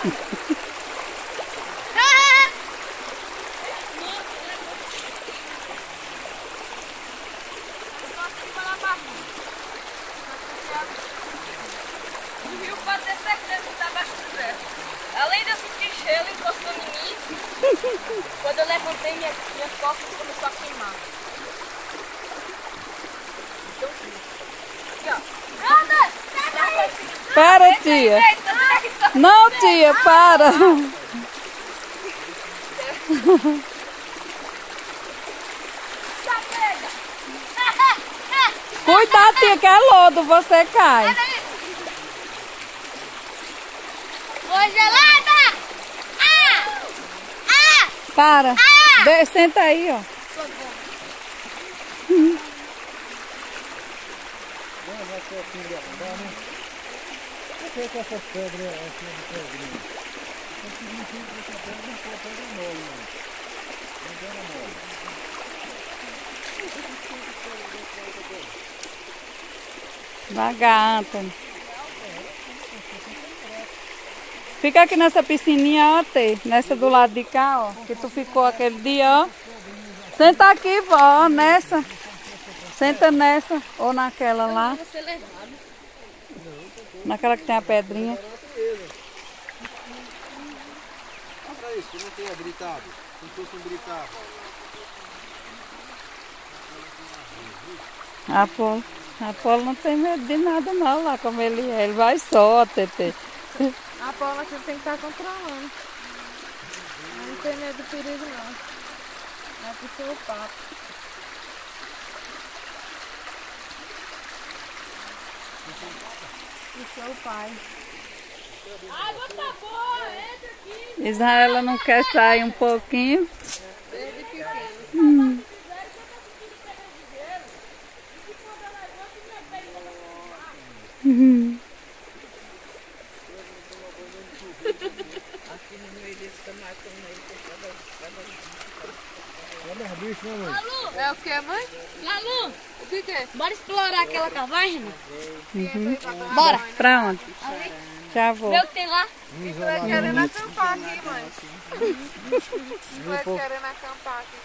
O rio pode ter certeza que está abaixo do zero. Além de eu sentir gelo encostando em mim, quando eu levantei, minhas costas começaram a queimar. Então, aqui, ó. Para, tia. Não, tia, para. Cuidado, tia, que é lodo, você cai. Congelada! Para. Senta aí, ó. Por que essas pedras aqui no pedrinho? Isso significa que essa pedra não pode pegar mole, não. Não pega mole. Devagar, Antônio. Fica aqui nessa piscininha, ó, Tê. Nessa do lado de cá, ó. Que tu ficou aquele dia, ó. Senta aqui, ó, nessa. Senta nessa ou naquela lá. Naquela que tem a pedrinha. Olha isso, não tem habilitado. Como se fosse um habilitado. Apolo não tem medo de nada não, lá como ele é. Ele vai só, Tetê. A Paula aqui tem que estar controlando. Não tem medo do perigo, não. É pro seu papo. O seu pai. A água tá boa, entra aqui. Israela não quer sair um pouquinho. Desde pequeno. Aqui no meio desse tomate, Olha os bichos, né, mãe? É o que, mãe? Lalu, O que é? bora explorar aquela caverna? Bora. Pra onde? Já vou. Vê o que tem lá? Tu vai querendo acampar aqui, mãe. Tu vai querendo acampar aqui.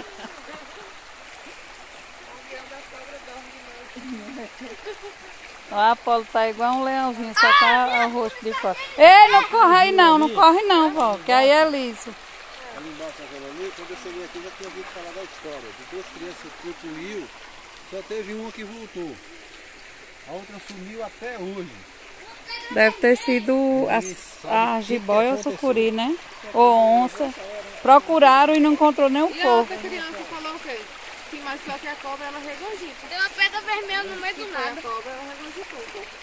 O avião da sogra dorme de noite. O Apolo tá igual um leãozinho, só tá o rosto de fora. Ei, não corre aí não, não corre não, vó, que aí é liso. Ali embaixo daquela ali, quando eu cheguei aqui, já tinha ouvido falar da história. De duas crianças que foram pro rio, só teve uma que voltou. A outra sumiu até hoje. Deve ter sido a jiboia ou sucuri, né? Ou onça. Procuraram e não encontrou nem o E a corpo. outra criança falou o quê? Sim, mas só que a cobra ela regurgita. Tem uma pedra vermelha no meio do A nada. cobra ela regurgitou um pouco.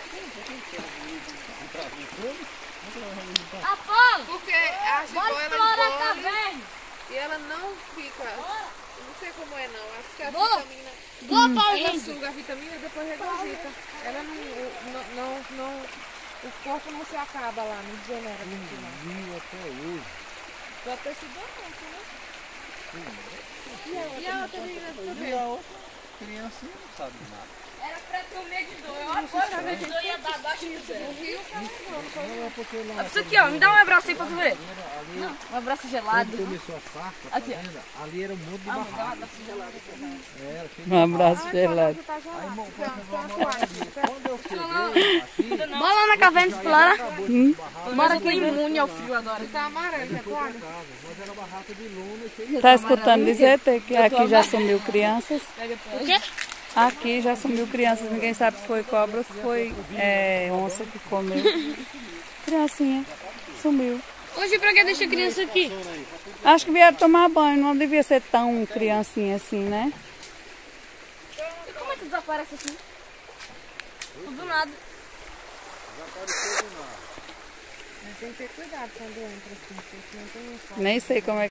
Apolo, Porque a bora jiboia explorar a ela engole caverna. e ela não fica. Eu não sei como é não. Acho que a Boa. vitamina. Boa, Ela Paulinho. suga a vitamina e depois regurgita. Ela não. O corpo não se acaba lá, não degenera. Viu até hoje. Pode ter sido a onça, né? E a outra menina do E a outra criancinha não sabe nada. Era pra comer de dor. Eu agora a dor ia dar abaixo do zero. Não é porque lá Isso aqui, ó. Me dá um abraço aí pra tu ver. ali, Um abraço gelado. quando começou a sarta, tá Aqui, ó. vendo? Ali era um monte de barraco. Era cheio de Um abraço gelado. tá gelado. Quando eu cheguei aqui, Bora lá na caverna explorar. acabou esse barraco. Bora que imune ao frio agora. Tá amarelo, né, Cláudia? Mas era barraca de lona cheio de... Tá escutando dizer, Tê, que aqui já sumiu crianças? O quê? Aqui já sumiu crianças, ninguém sabe se foi cobra ou se foi onça que comeu. Criancinha, sumiu. Hoje pra que deixa a criança aqui? Acho que vieram tomar banho, não devia ser tão criancinha assim, né? E como é que desaparece assim? Do nada. Tem que ter cuidado quando entra assim, porque senão tem um Nem sei como é